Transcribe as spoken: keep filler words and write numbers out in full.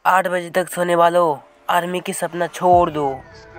आठ बजे तक सोने वालों, आर्मी की सपना छोड़ दो।